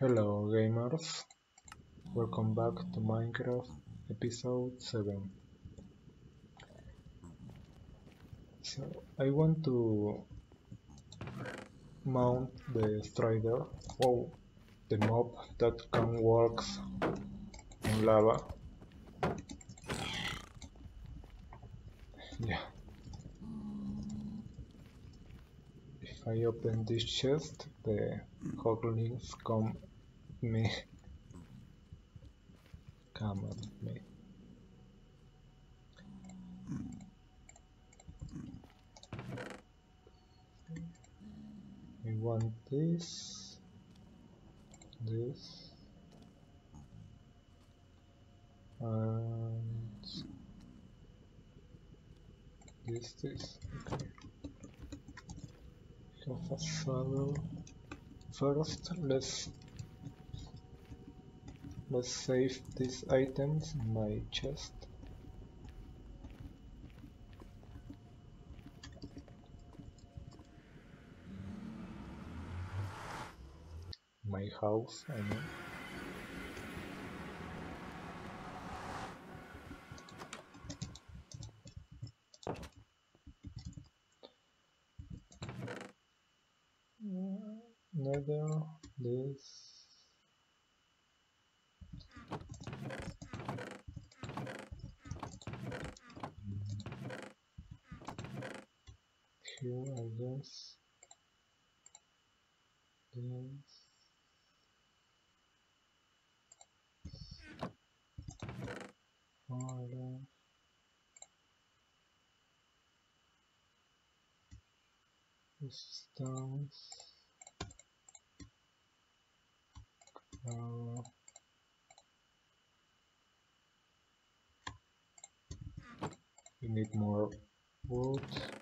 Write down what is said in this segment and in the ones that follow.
Hello gamers, welcome back to Minecraft episode 7. So I want to mount the strider, the mob that can walk on lava. Yeah. If I open this chest, the hoglins come at me. I want this, and this. Okay. Have a saddle. First, let's save these items in my chest. My house, I mean. Nether, this. Here, I guess. This. Iron. Stones. We need more wood.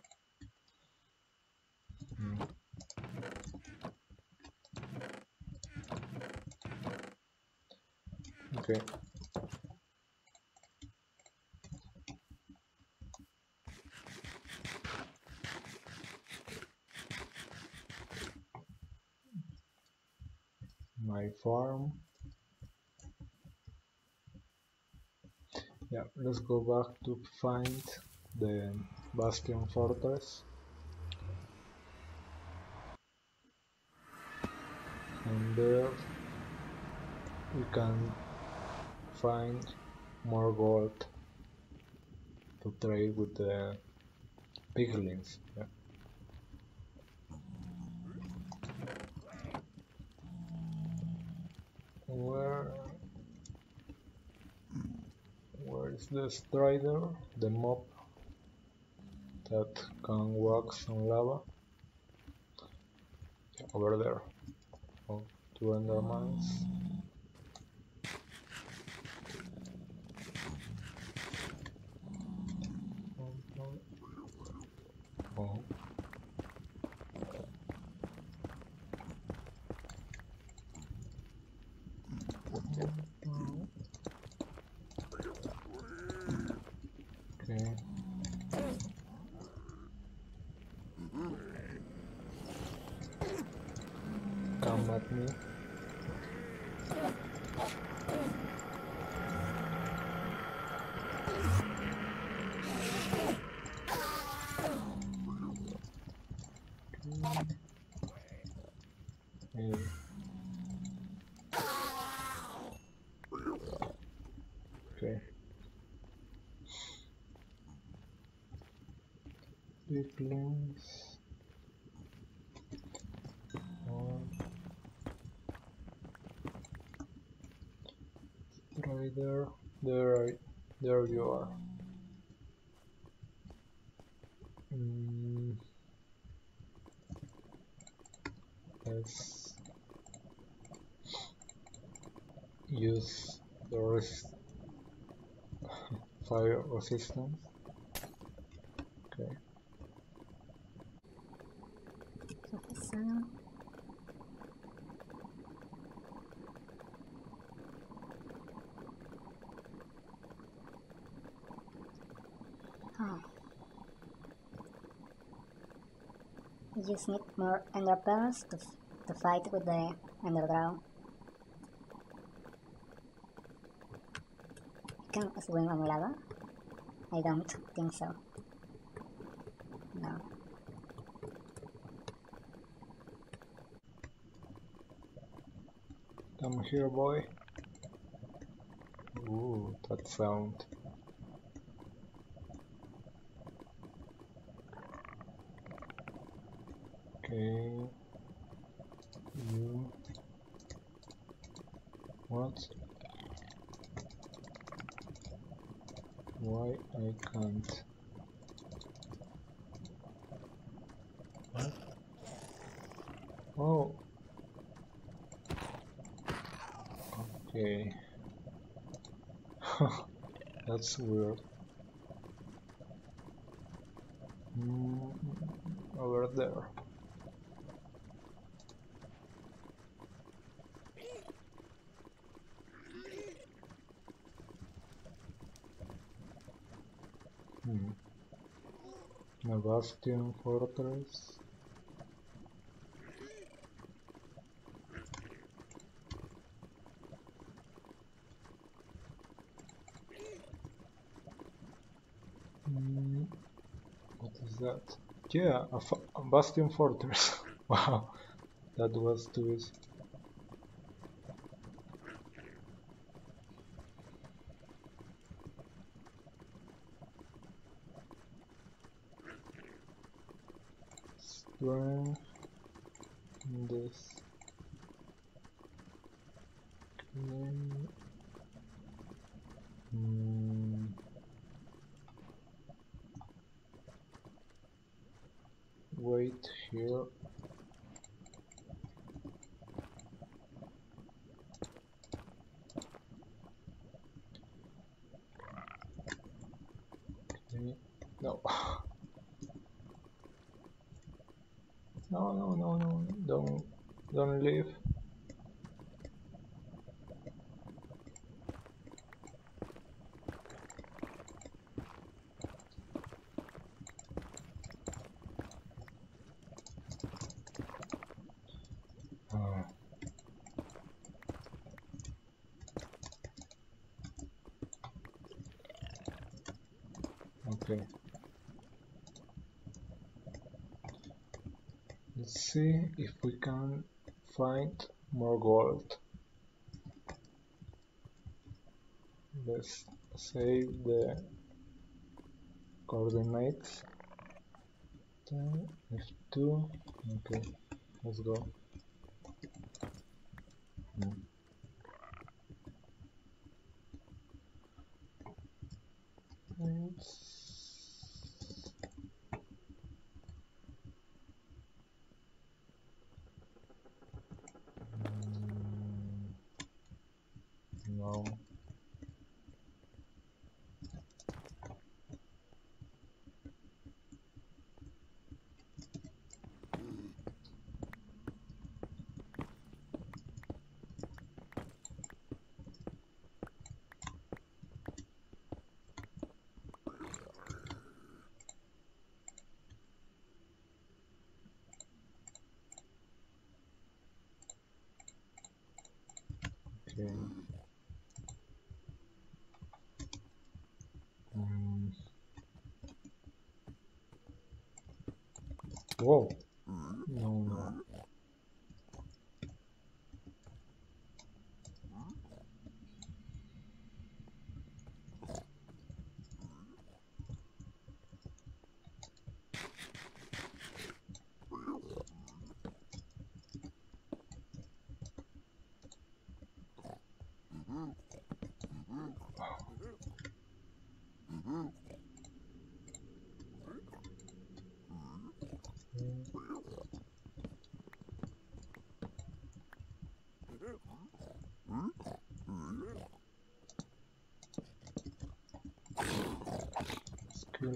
Okay. My farm. Yeah, let's go back to find the Bastion Fortress. And there we can find more gold to trade with the piglins. Yeah. Where is the strider? The mob that can walk on lava? Yeah, over there. Oh, 2 endermines. Oh. Okay. Come at me. Okay. Piglins. Strider. There you are. Let's use the fire resistance. Okay. You just need more ender pearls to fight with the ender dragon. Can swim on lava? I don't think so. No. Come here, boy. Ooh, that sound. Okay. You. What? Why I can't? What? Oh. Okay. That's weird. Over there. A Bastion Fortress. What is that? Yeah, a Bastion Fortress. Wow, that was too easy. Strength. This. Okay. Wait here. Okay. No. No. Don't leave. Ah, okay. Let's see if we can find more gold. Let's save the coordinates. F2. Okay, let's go. No. Okay. Whoa. No. Skill.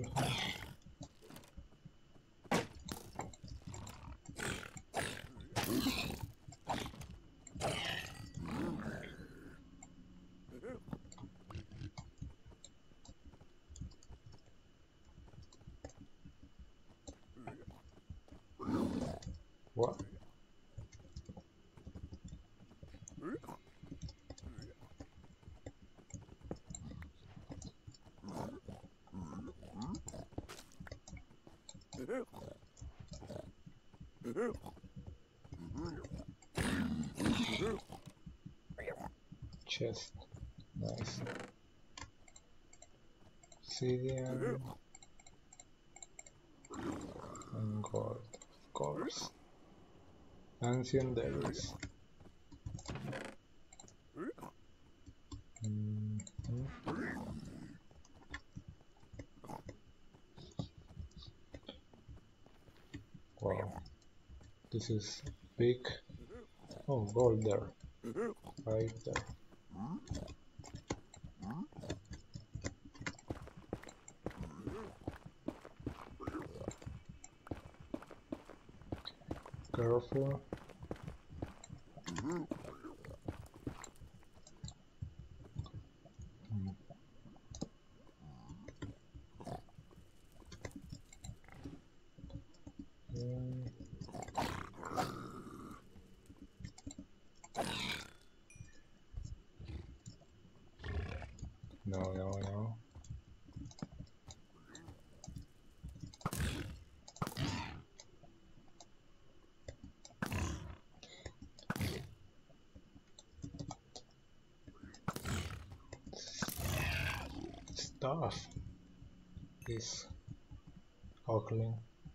What? Chest. Nice. Obsidian. And gold, of course. Ancient Devils. Wow, this is big. Oh, gold there, right there. Careful. No, no, no. Stuff is ugly.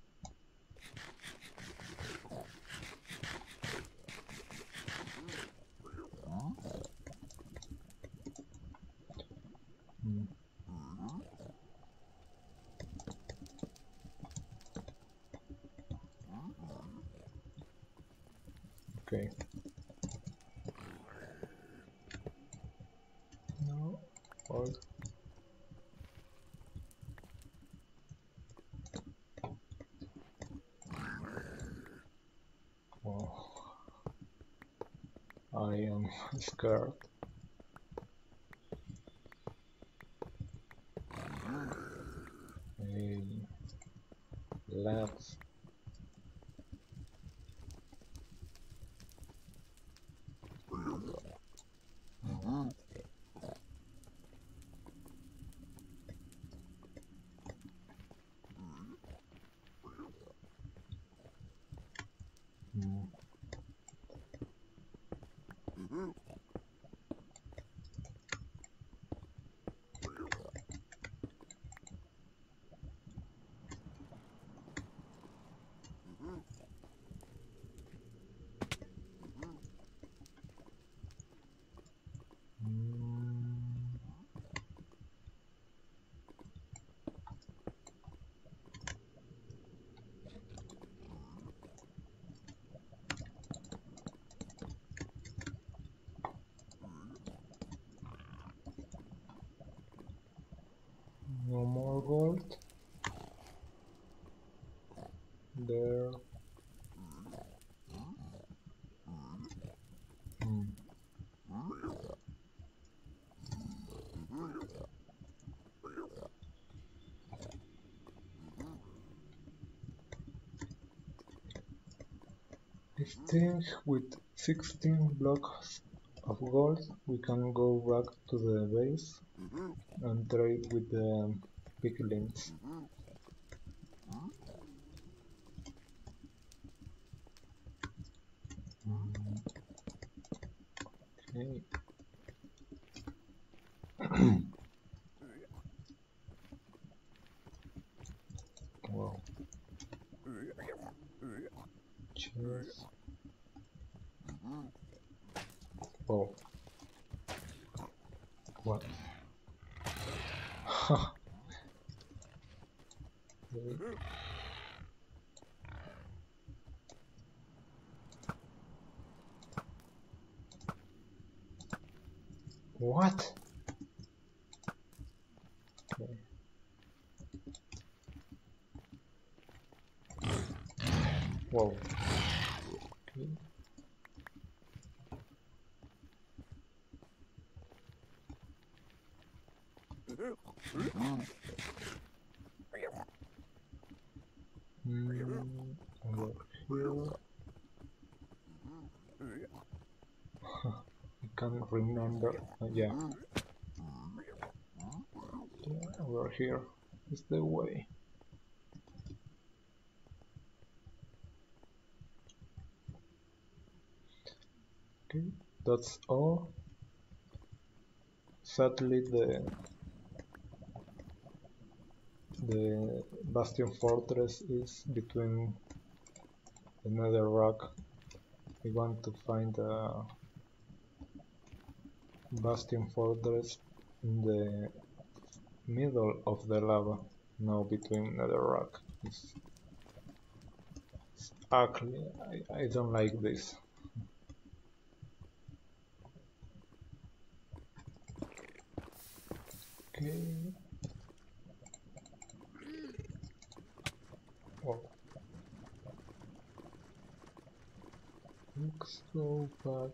Okay. No. Hold. Oh, I am scared. Hey, let's. No more gold. There. I think with 16 blocks of gold we can go back to the base and trade with the piglins. Okay. Wow. Cheers. Oh. What? What? Okay. Whoa. Okay. Over here. I can't remember. Yeah. Yeah, over here is the way. Okay, that's all. Sadly, the Bastion Fortress is between the nether rock. We want to find a Bastion Fortress in the middle of the lava, no between nether rock. It's ugly. I don't like this. Okay. Well, let's go back.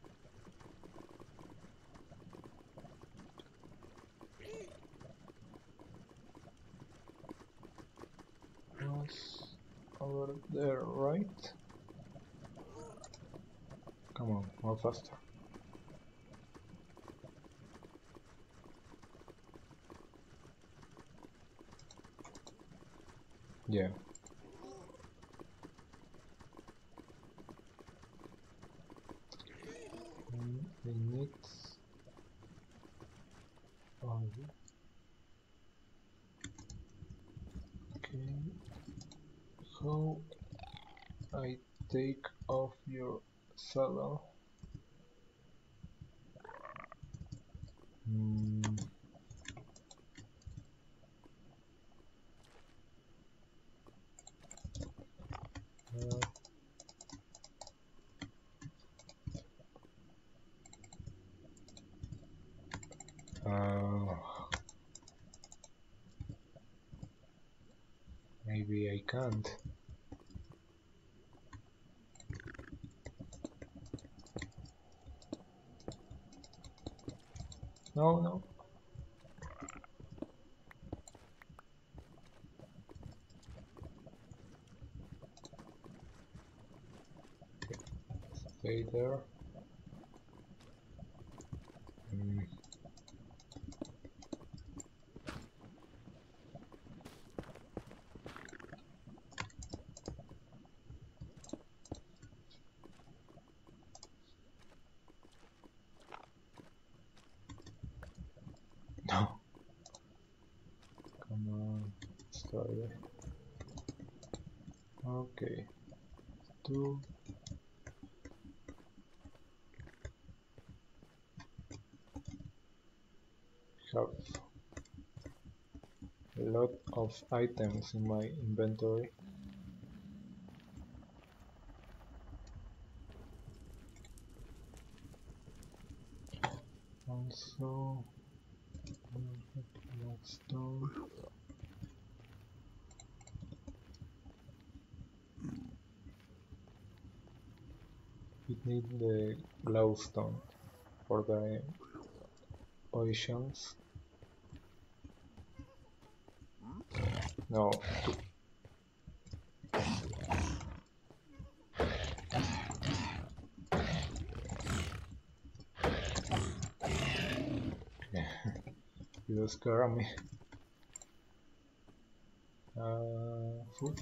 Was over there, right? Come on, more faster. Yeah. We need. Oh, okay. How I take off your saddle? Hmm. Uh, maybe I can't. No, no. Stay there. Hmm. No. Come on. Sorry. Okay. Two. Have a lot of items in my inventory. Also, stone. We need the glowstone for the potions. No. You scare me. Food.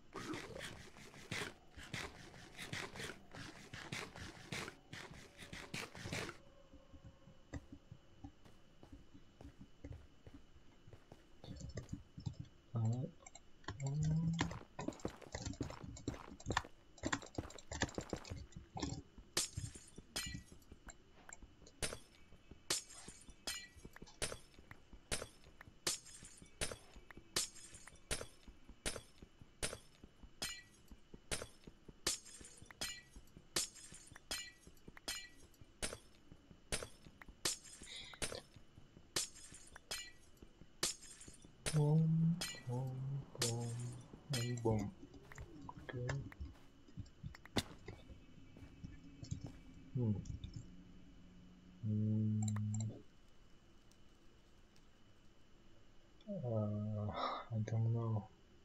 Um, boom, boom, boom, and boom. Okay. Hmm. Mm. I don't know.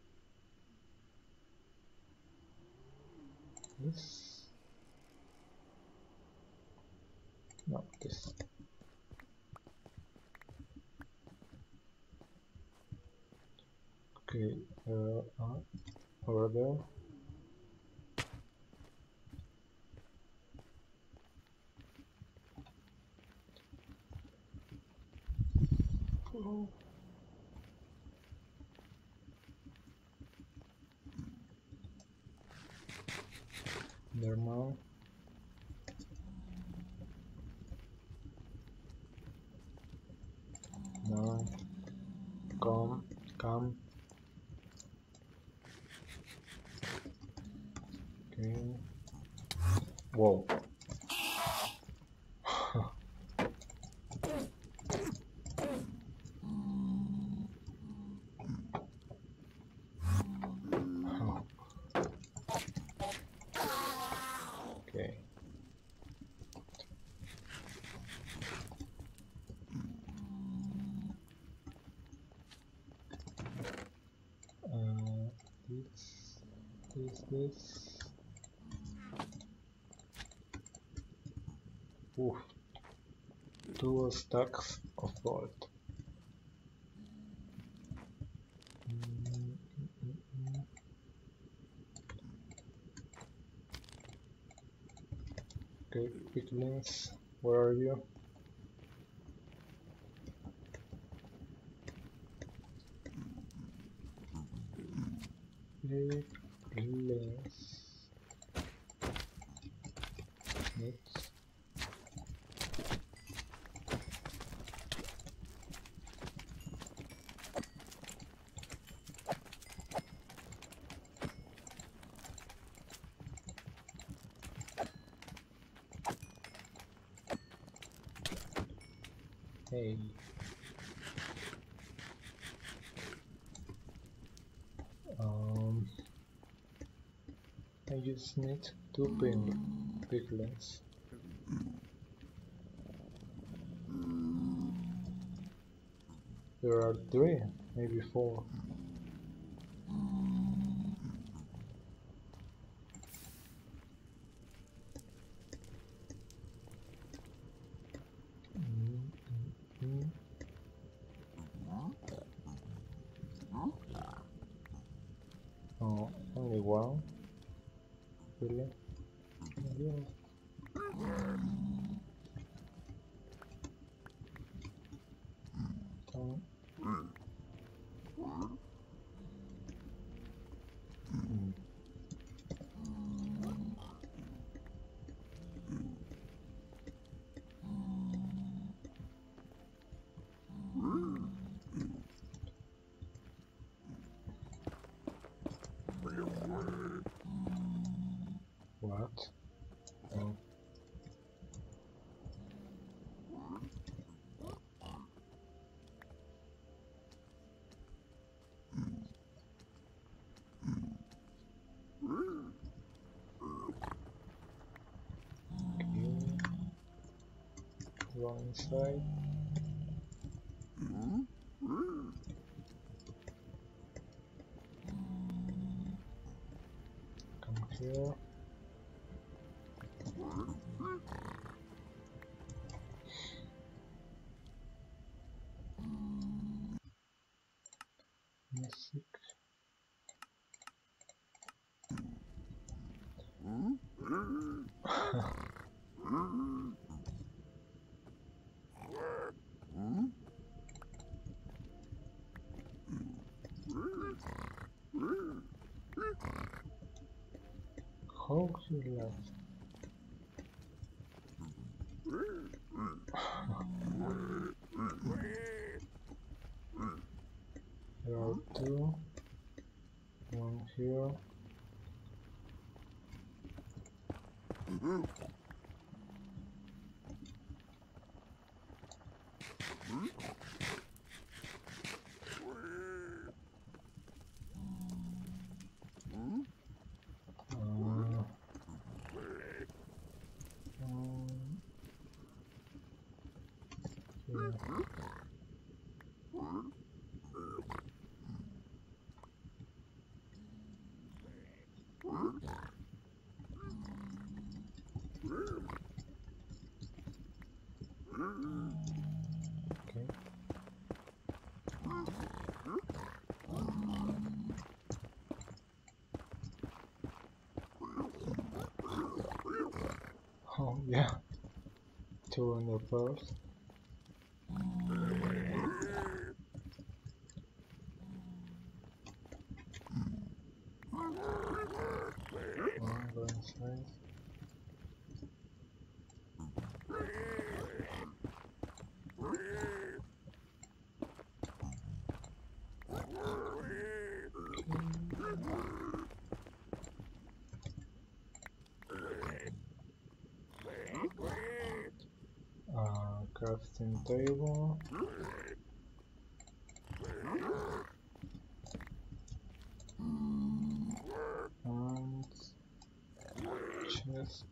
This? No, this. Okay. Over there. Normal. No. Come. Okay. Whoa. Okay. This. Oof. 2 stacks of gold. Okay, piglins, where are you? Piglins. Next. Hey. I just need 2 piglins. There are 3, maybe 4. Oh, only 1. Really? Yeah. What? Oh. Okay. Go inside. Come here. Music. How you left? There are 2. 1 here. Okay. Oh yeah, 2 on the first. Go inside. Crafting table. And chest.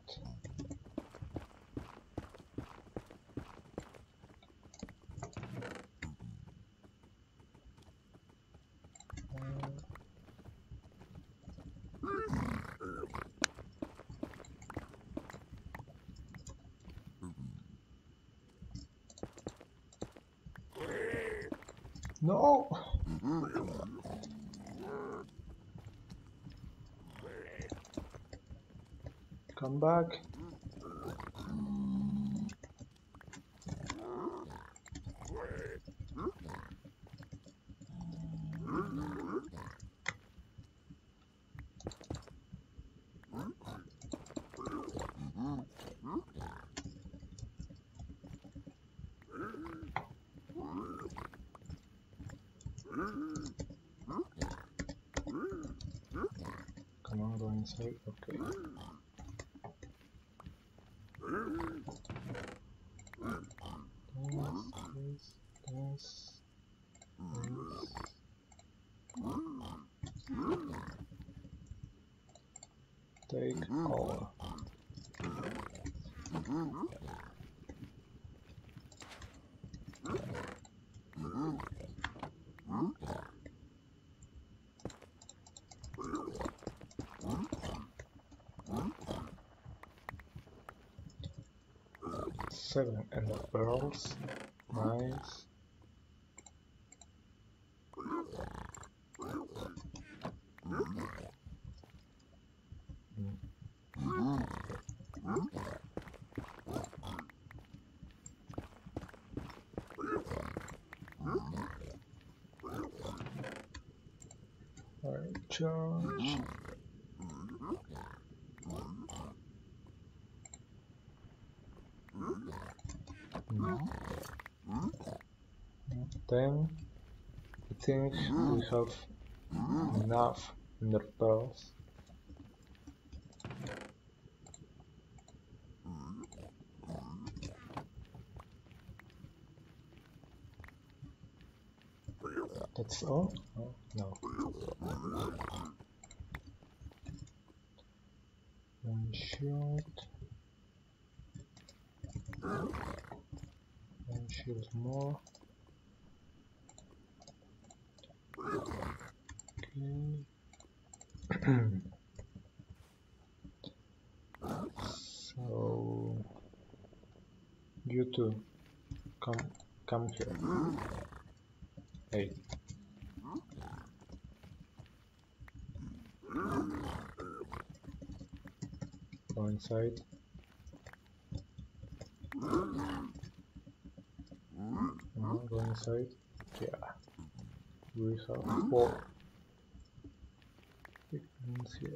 No! Come back. Come on, go inside. Okay. This. Take all. 7 ender pearls. Nice. Alright, charge. Then I think we have enough ender pearls. That's all? Oh, no. One shield. One shield more. Okay. So you two come here. Hey. Go inside. Go inside. Yeah. We have 4 pigments here.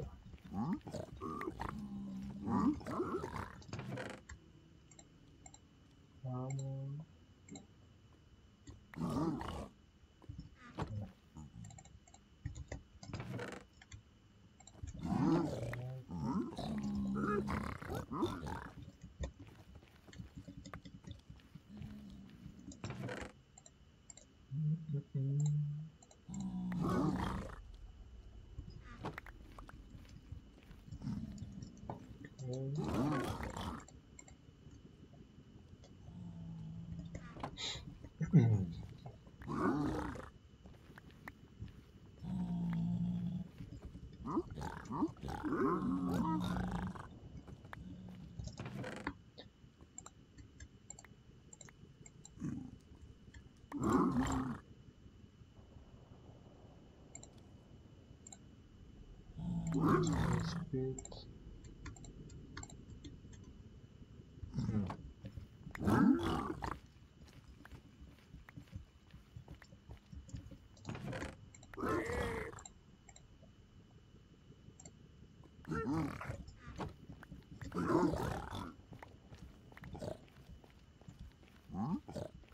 Speed.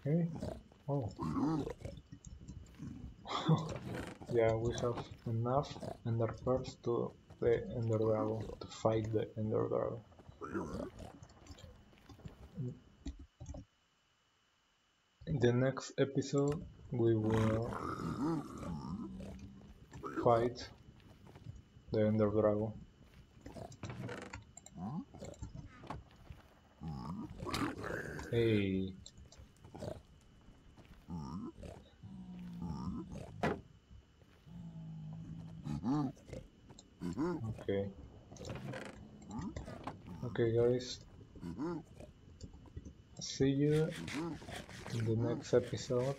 Okay. Oh. Yeah, we have enough ender pearls to the ender dragon, to fight the ender dragon. In the next episode, we will fight the ender dragon. Hey. Okay. Okay, guys. See you in the next episode.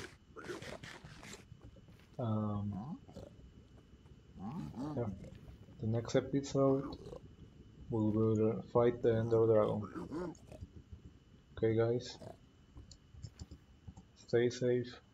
Yeah, the next episode we will fight the ender dragon. Okay, guys. Stay safe.